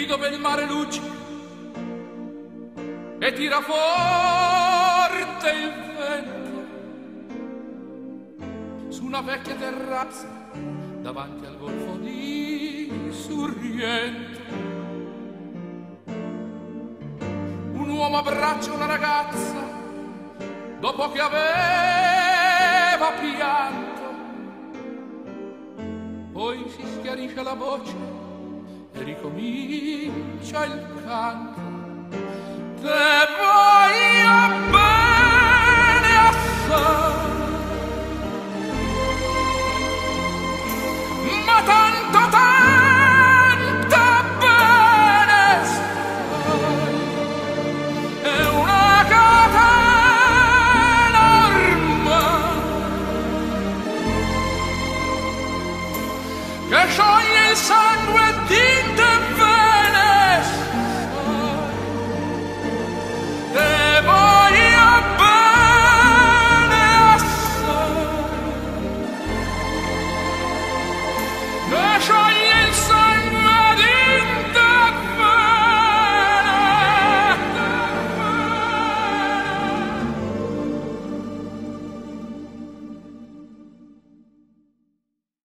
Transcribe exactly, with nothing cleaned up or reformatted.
dove il mare luccica e tira forte il vento su una vecchia terrazza davanti al golfo di Sorrento. Un uomo abbraccia una ragazza dopo che aveva pianto, poi si schiarisce la voce e ricomincia il canto. Te voglio bene assai, ma tanto tanto bene stai, è una catena ormai che scioglie il sangue di te.